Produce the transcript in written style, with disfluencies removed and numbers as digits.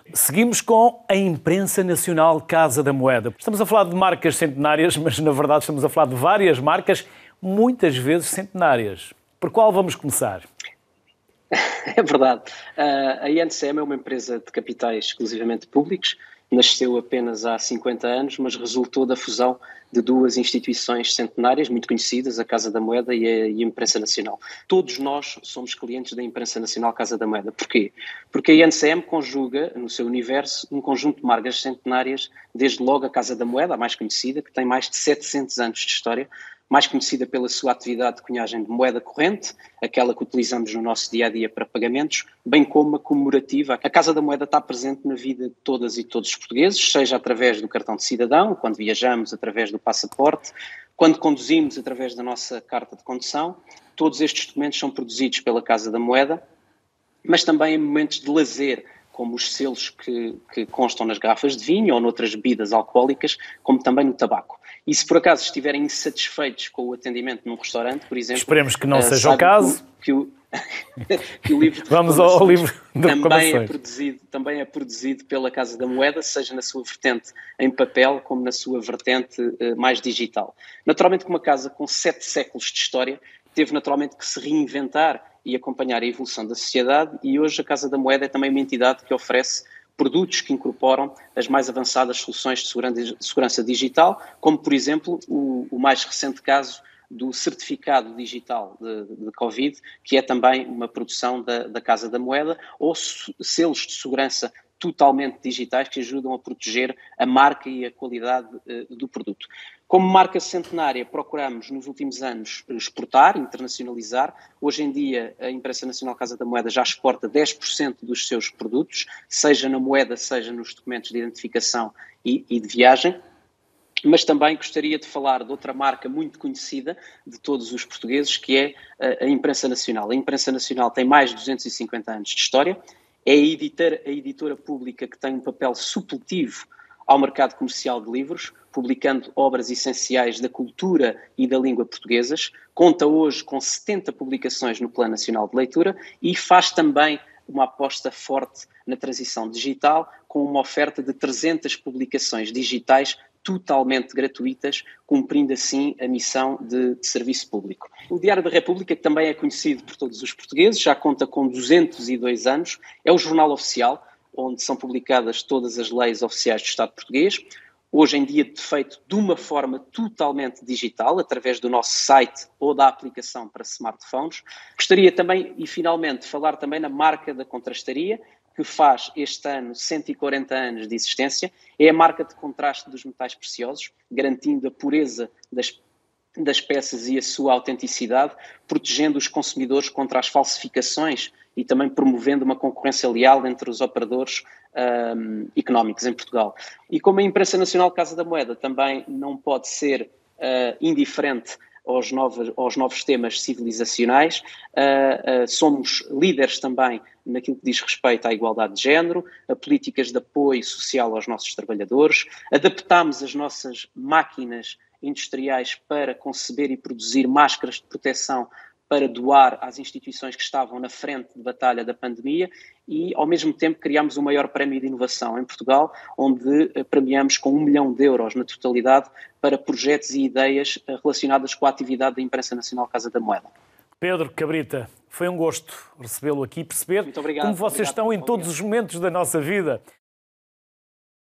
Seguimos com a Imprensa Nacional Casa da Moeda. Estamos a falar de marcas centenárias, mas na verdade estamos a falar de várias marcas, muitas vezes centenárias. Por qual vamos começar? É verdade. A INCM é uma empresa de capitais exclusivamente públicos, nasceu apenas há 50 anos, mas resultou da fusão de duas instituições centenárias muito conhecidas, a Casa da Moeda e a Imprensa Nacional. Todos nós somos clientes da Imprensa Nacional Casa da Moeda. Porquê? Porque a INCM conjuga no seu universo um conjunto de marcas centenárias, desde logo a Casa da Moeda, a mais conhecida, que tem mais de 700 anos de história, mais conhecida pela sua atividade de cunhagem de moeda corrente, aquela que utilizamos no nosso dia-a-dia para pagamentos, bem como a comemorativa. A Casa da Moeda está presente na vida de todas e todos os portugueses, seja através do cartão de cidadão, quando viajamos através do passaporte, quando conduzimos através da nossa carta de condução. Todos estes documentos são produzidos pela Casa da Moeda, mas também em momentos de lazer, como os selos que constam nas garrafas de vinho ou noutras bebidas alcoólicas, como também no tabaco. E se por acaso estiverem insatisfeitos com o atendimento num restaurante, por exemplo... Esperemos que não seja o caso. Que o livro de Vamos ao livro de também é produzido pela Casa da Moeda, seja na sua vertente em papel, como na sua vertente mais digital. Naturalmente que uma casa com 7 séculos de história teve naturalmente que se reinventar e acompanhar a evolução da sociedade, e hoje a Casa da Moeda é também uma entidade que oferece produtos que incorporam as mais avançadas soluções de segurança digital, como, por exemplo, o mais recente caso do certificado digital de Covid, que é também uma produção da Casa da Moeda, ou selos de segurança totalmente digitais que ajudam a proteger a marca e a qualidade do produto. Como marca centenária, procuramos nos últimos anos exportar, internacionalizar. Hoje em dia, a Imprensa Nacional Casa da Moeda já exporta 10% dos seus produtos, seja na moeda, seja nos documentos de identificação e de viagem. Mas também gostaria de falar de outra marca muito conhecida de todos os portugueses, que é a Imprensa Nacional. A Imprensa Nacional tem mais de 250 anos de história, é a editora pública que tem um papel supletivo ao mercado comercial de livros, publicando obras essenciais da cultura e da língua portuguesas, conta hoje com 70 publicações no Plano Nacional de Leitura e faz também uma aposta forte na transição digital, com uma oferta de 300 publicações digitais totalmente gratuitas, cumprindo assim a missão de serviço público. O Diário da República, que também é conhecido por todos os portugueses, já conta com 202 anos, é o jornal oficial, onde são publicadas todas as leis oficiais do Estado português, hoje em dia feito de uma forma totalmente digital, através do nosso site ou da aplicação para smartphones. Gostaria também, e finalmente, de falar também na marca da Contrastaria, que faz este ano 140 anos de existência, é a marca de contraste dos metais preciosos, garantindo a pureza das peças e a sua autenticidade, protegendo os consumidores contra as falsificações e também promovendo uma concorrência leal entre os operadores económicos em Portugal. E como a Imprensa Nacional Casa da Moeda também não pode ser indiferente aos novos temas civilizacionais, somos líderes também naquilo que diz respeito à igualdade de género, a políticas de apoio social aos nossos trabalhadores, adaptamos as nossas máquinas industriais para conceber e produzir máscaras de proteção para doar às instituições que estavam na frente de batalha da pandemia e, ao mesmo tempo, criámos o maior prémio de inovação em Portugal, onde premiamos com 1 milhão de euros na totalidade para projetos e ideias relacionadas com a atividade da Imprensa Nacional Casa da Moeda. Pedro Cabrita, foi um gosto recebê-lo aqui e perceber como vocês estão em todos os momentos da nossa vida.